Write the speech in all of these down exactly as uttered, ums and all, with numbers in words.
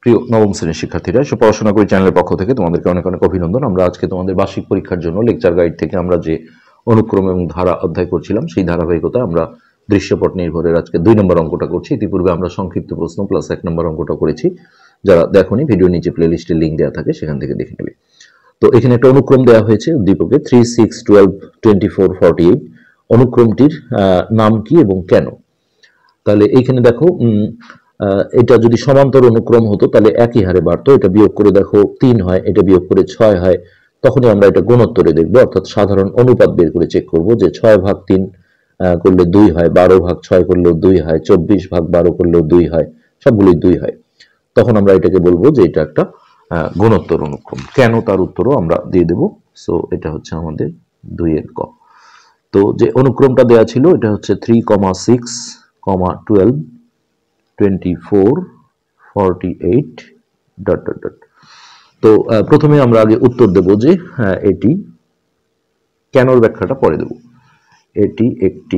প্রিয় নবম শ্রেণীর শিক্ষার্থীরা, সে পড়াশোনা করি চ্যানেলের পক্ষ থেকে তোমাদেরকে অনেক অনেক অভিনন্দন। আমরা আজকে তোমাদের বার্ষিক পরীক্ষার জন্য লেকচার গাইড থেকে আমরা যে অনুক্রম এবং ধারা অধ্যায় করছিলাম সেই ধারাবাহিকতা আমরা দৃশ্যপট নির্ভরের আজকে দুই নম্বর অঙ্কটা করছি। ইতিপূর্বে আমরা সংক্ষিপ্ত প্রশ্ন প্লাস এক নম্বর অঙ্কটা করেছি। যারা দেখোনি, ভিডিও নিচে প্লে লিস্টের লিঙ্ক দেওয়া থাকে, সেখান থেকে দেখে নেবে। তো এখানে একটা অনুক্রম দেওয়া হয়েছে উদ্দীপকে three six twelve twenty four forty eight. অনুক্রমটির নাম কি এবং কেন? তাহলে এইখানে দেখো, এটা যদি সমান্তর অনুক্রম হতো তাহলে একই হারে বাড়তো। এটা বিয়োগ করে দেখো তিন হয়, এটা বিয়োগ করে ছয় হয়, তখনই আমরা এটা গুণোত্তরে দেখবো, অর্থাৎ সাধারণ অনুপাত বের করে চেক করব যে ছয় ভাগ তিন করলে দুই হয়, বারো ভাগ ছয় করলেও দুই হয়, চব্বিশ ভাগ বারো করলেও দুই হয়, সবগুলোই দুই হয়। তখন আমরা এটাকে বলবো যে এটা একটা গুণোত্তর অনুক্রম। কেন, তার উত্তরও আমরা দিয়ে দেব। সো এটা হচ্ছে আমাদের দুই এর ক। তো যে অনুক্রমটা দেওয়া ছিল এটা হচ্ছে three comma six comma twelve twenty four forty eight dot dot dot. তো প্রথমে আমরা আগে উত্তর দেব যে হ্যাঁ এটি কেনর ব্যাখ্যাটা পরে দেব। এটি একটি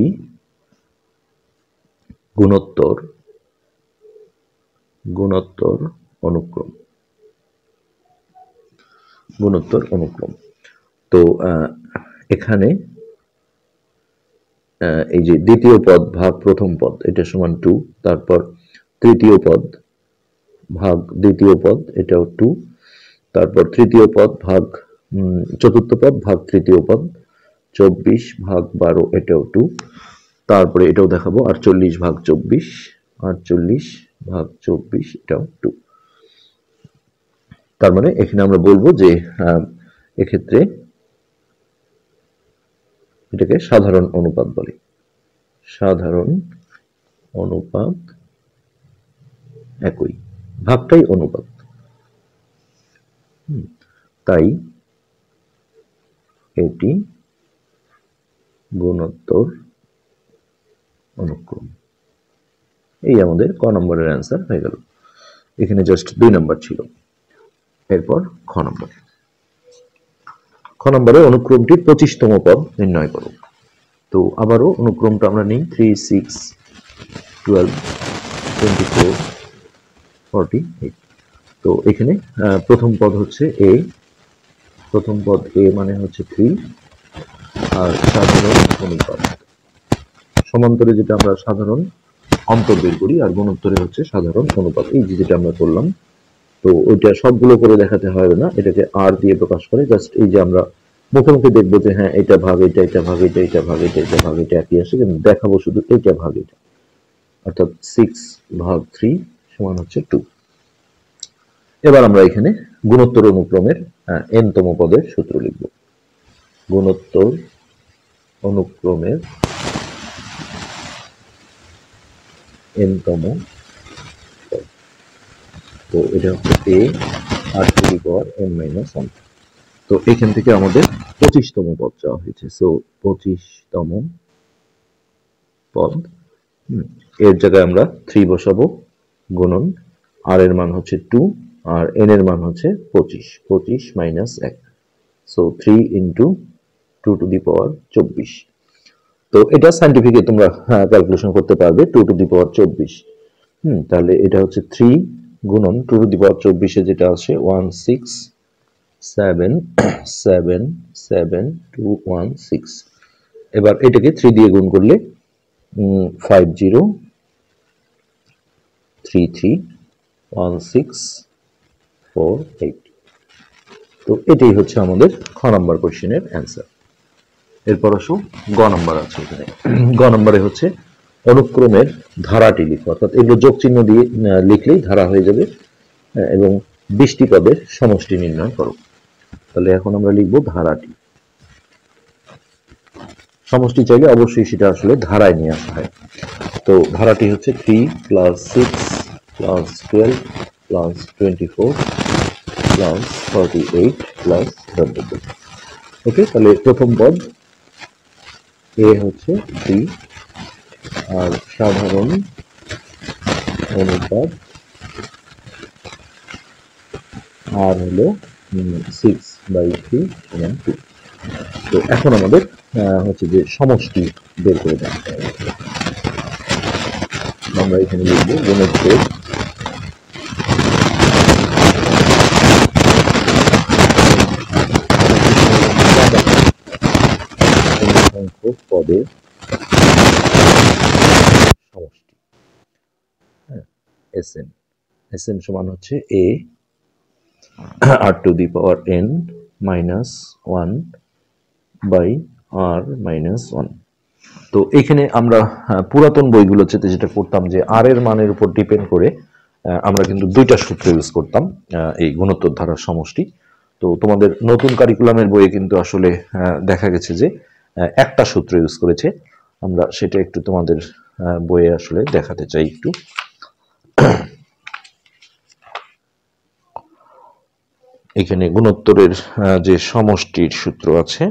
গুণোত্তর গুণোত্তর অনুক্রম গুণোত্তর অনুক্রম। তো এখানে এই যে দ্বিতীয় পদ ভাগ প্রথম পদ এটা সমান টু, তারপর তৃতীয় পদ ভাগ দ্বিতীয় পদ এটাও টু, তারপর তৃতীয় পদ ভাগ চতুর্থ পদ ভাগ তৃতীয় পদ, চব্বিশ ভাগ বারো এটাও টু, তারপরে এটাও দেখাবো আটচল্লিশ ভাগ চব্বিশ, আটচল্লিশ ভাগ চব্বিশ এটাও টু। তার মানে এখানে আমরা বলবো যে এক্ষেত্রে এটাকে সাধারণ অনুপাত বলে। সাধারণ অনুপাত একই, ভাগটাই অনুপাত, তাই এটি গুণোত্তর অনুক্রম। এই আমাদের ক নম্বরের অ্যান্সার হয়ে গেল। এখানে জাস্ট দুই নম্বর ছিল। এরপর খ নম্বর। খ নম্বরে অনুক্রমটির পঁচিশতম পদ নির্ণয় করো। তো আবারও অনুক্রমটা আমরা নিই three six twelve twenty four forty eight. তো এখানে প্রথম পদ হচ্ছে এ, প্রথম পদ এ মানে হচ্ছে থ্রি, আর সাধারণ অনুপাত। সমান্তরে যেটা আমরা সাধারণ অন্তর বের করি, আর গুণোত্তরে হচ্ছে সাধারণ অনুপাত। এই যে যেটা আমরা করলাম, তো ওইটা সবগুলো করে দেখাতে হবে না, এটাকে আর দিয়ে প্রকাশ করে। জাস্ট এই যে আমরা মুখে মুখে দেখবো যে হ্যাঁ এটা ভাগ এটা, এটা ভাগ এটা, এটা ভাগ এটা, এটা ভাগ এটা একই আসে, কিন্তু দেখাবো শুধু এটা ভাগ এটা, অর্থাৎ সিক্স ভাগ থ্রি সমান হচ্ছে টু। এবার আমরা এখানে গুণোত্তর অনুক্রমের এন তম পদের সূত্র লিখব। গুণোত্তর অনুক্রমের এন তম পদ। তো এটা হচ্ছে A R to the power N minus one. তো এখান থেকে আমাদের পঁচিশতম পদ চাওয়া হয়েছে। সো পঁচিশতম পদ, এর জায়গায় আমরা থ্রি বসাবো, গুণন আর এর মান হচ্ছে টু, আর এন এর মান হচ্ছে পঁচিশ, পঁচিশ মাইনাস এক। So three into two to the power চব্বিশ। তো এটা সাইন্টিফিকে তোমরা ক্যালকুলেশন করতে পারবে, টু টু দি পাওয়ার চব্বিশ। হুম তাহলে এটা হচ্ছে থ্রি গুণন টু টু দি পাওয়ার চব্বিশে যেটা আসে one six seven seven seven two one six. এবার এটাকে থ্রি দিয়ে গুণ করলে five zero three three one six four eight. তো এটাই হচ্ছে আমাদের খ নম্বর কোশ্চেনের অ্যান্সার। এরপর আসো গ নম্বর আছে। এখানে গ নম্বরে হচ্ছে অনুক্রমের ধারাটি লিখো, অর্থাৎ এগুলো যোগ চিহ্ন দিয়ে লিখলেই ধারা হয়ে যাবে, এবং বিশটি পদের সমষ্টি নির্ণয় করো। তাহলে এখন আমরা লিখবো ধারাটি। সমষ্টি চাইলে অবশ্যই সেটা আসলে ধারায় নিয়ে আসা হয়। তো ধারাটি হচ্ছে three plus six plus twelve plus twenty four plus forty eight plus okay. তাহলে প্রথম পদ এ হচ্ছে থ্রি, আর সাধারণ অনুপাত আর হলো সিক্স বাই থ্রি সমান টু। তো এখন আমাদের হচ্ছে যে সমষ্টি বের করে দেওয়া হবে। আমরা এখানে লিখবো গুণোত্তর দুয়ের সমষ্টি, হ্যাঁ, এসএন এসএন সমান হচ্ছে A R to the power N minus one by R minus one. তো এখানে আমরা পুরাতন বইগুলোতে যেটা করতাম যে আর এর মানের উপর ডিপেন্ড করে আমরা কিন্তু দুইটা সূত্র ইউজ করতাম এই গুণোত্তর ধারার সমষ্টি। তো তোমাদের নতুন কারিকুলামের বইয়ে কিন্তু আসলে দেখা গেছে যে একটা সূত্র ইউজ করেছে। আমরা সেটা একটু তোমাদের বইয়ে আসলে দেখাতে চাই একটু। এখানে গুণোত্তরের যে সমষ্টির সূত্র আছে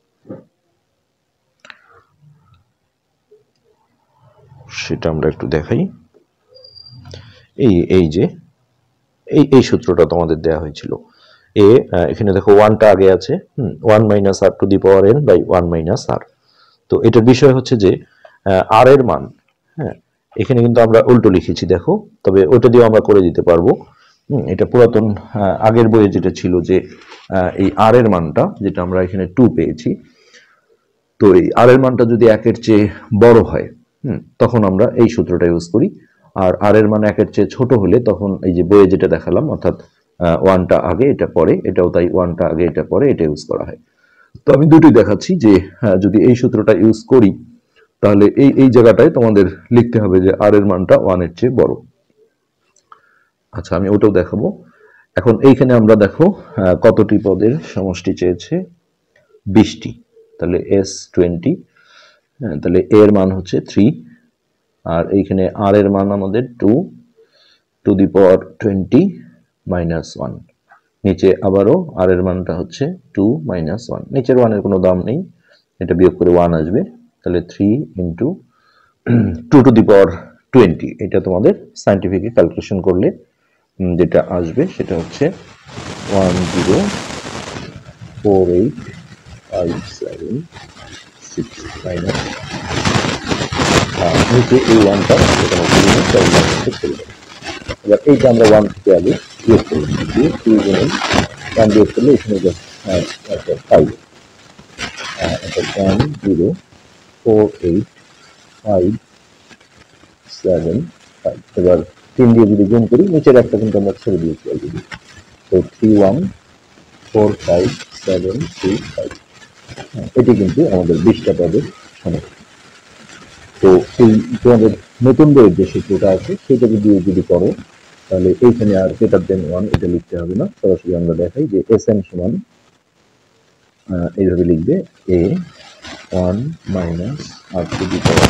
সেটা আমরা একটু দেখাই। এই এই যে এই এই সূত্রটা তোমাদের দেওয়া হয়েছিল। এ এখানে দেখো ওয়ানটা আগে আছে, hmm one minus R to the power N by one minus R. তো এটার বিষয় হচ্ছে যে আর এর মান, হ্যাঁ এখানে কিন্তু আমরা উল্টো লিখেছি দেখো, তবে ওটা দিয়েও আমরা করে দিতে পারবো। হুম এটা পুরাতন আগের বইয়ে যেটা ছিল যে এই আর এর মানটা যেটা আমরা এখানে টু পেয়েছি, তো এই আর এর মানটা যদি একের চেয়ে বড় হয় হুম তখন আমরা এই সূত্রটা ইউজ করি। আর আর এর মান একের চেয়ে ছোট হলে তখন এই যে বইয়ে যেটা দেখালাম অর্থাৎ ওয়ানটা আগে এটা পরে, এটাও তাই ওয়ানটা আগে এটা পরে, এটা ইউজ করা হয়। তো আমি দুটোই দেখাচ্ছি যে যদি এই সূত্রটা ইউজ করি তাহলে এই এই জায়গাটায় তোমাদের লিখতে হবে যে আর এর মানটা ওয়ানের চেয়ে বড়। আচ্ছা আমি ওটাও দেখাবো। এখন এইখানে আমরা দেখো কতটি পদের সমষ্টি চেয়েছে, বিশটি। তাহলে এস টোয়েন্টি, হ্যাঁ তাহলে এর মান হচ্ছে থ্রি, আর এইখানে আর এর মান আমাদের two to the power twenty minus one. নিচে আবারও আর এর মানটা হচ্ছে টু মাইনাস ওয়ান, নিচের ওয়ানের কোনো দাম নেই, এটা বিয়োগ করে ওয়ান আসবে। তাহলে three into two to the power twenty, এটা তোমাদের সাইন্টিফিক ক্যালকুলেশন করলে যেটা আসবে সেটা হচ্ছে one zero four eight five seven six minus নিচে এই ওয়ানটা এবার এইটা আমরা ওয়ান থেকে আগে বিয়োগ করবো, দিয়ে টু গুণন ওয়ান বিয়োগ করলে এখানে five one zero four eight five seven five. এবার তিন দিয়ে যদি গুণ করি নিচের একটা কিন্তু আমরা ছেড়ে দিয়েছি অলরেডি, তো three one four five seven three five, এটি কিন্তু আমাদের বিশটা পদের সমস্যা। তো এই তোমাদের নতুন বইয়ের যে সূত্রটা আছে সেটা যদি যদি করো তাহলে এইখানে আর গ্রেটার দেন ওয়ান এটা লিখতে হবে না, সরাসরি আমরা দেখাই যে এস এন সমান এইভাবে লিখবে A one minus R to the power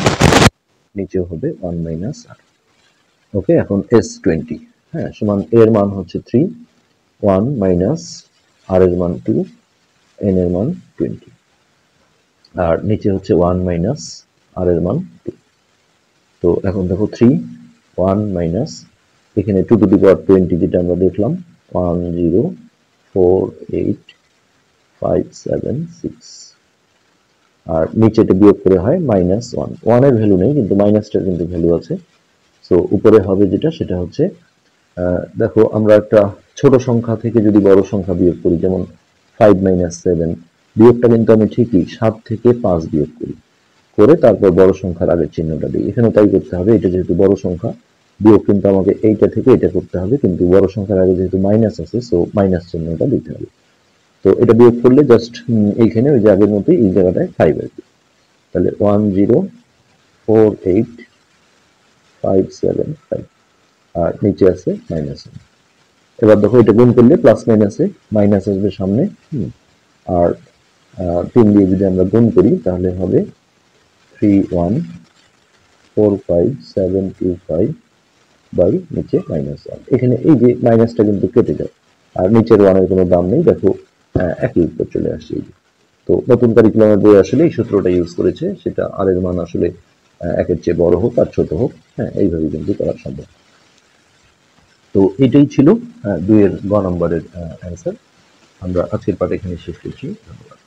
নিচেও হবে ওয়ান মাইনাস আর। ওকে, এখন এস টোয়েন্টি হ্যাঁ সমান এর মান হচ্ছে থ্রি, ওয়ান মাইনাস আর এর মান টু, এন এর মান টোয়েন্টি, আর নিচে হচ্ছে ওয়ান মাইনাস আর এর মান টু। তো এখন দেখো থ্রি ওয়ান মাইনাস এখানে two to the power twenty যেটা আমরা দেখলাম one zero four eight five seven six, আর নিচেটা বিয়োগ করে হয় মাইনাস ওয়ান, ওয়ানের ভ্যালু নেই কিন্তু মাইনাসটার কিন্তু ভ্যালু আছে। সো উপরে হবে যেটা সেটা হচ্ছে দেখো আমরা একটা ছোট সংখ্যা থেকে যদি বড় সংখ্যা বিয়োগ করি, যেমন ফাইভ মাইনাস সেভেন, বিয়োগটা কিন্তু আমি ঠিকই সাত থেকে পাঁচ বিয়োগ করি, করে তারপর বড় সংখ্যার আগের চিহ্নটা দিই। এখানেও তাই করতে হবে, এটা যেহেতু বড় সংখ্যা বিয়োগ কিন্তু আমাকে এইটা থেকে এটা করতে হবে, কিন্তু বড় সংখ্যার আগে যেহেতু মাইনাস আছে সো মাইনাস চিহ্নটা দিতে হবে। তো এটা বিয়োগ করলে জাস্ট এইখানে ওই যে আগের মতোই এই জায়গাটায় ফাইভ আসবে। তাহলে one zero four eight five seven five, আর নিচে আছে মাইনাস ওয়ান। এবার দেখো এটা গুণ করলে প্লাস মাইনাসে মাইনাস আসবে সামনে, আর তিন দিয়ে যদি আমরা গুণ করি তাহলে হবে three one four five seven two five by নিচে মাইনাস ওয়ান। এখানে এই যে মাইনাসটা কিন্তু কেটে যায়, আর নিচের ওয়ানের কোনো দাম নেই, দেখো একই উত্তর চলে আসছে। তো নতুন কারিকুলামের বই আসলে এই সূত্রটা ইউজ করেছে, সেটা আর এর মান আসলে একের চেয়ে বড় হোক আর ছোট হোক, হ্যাঁ এইভাবে কিন্তু করা সম্ভব। তো এটাই ছিল দুইয়ের গ নম্বরের অ্যান্সার। আমরা আজকের পাঠ এখানে শেষ করছি, ধন্যবাদ।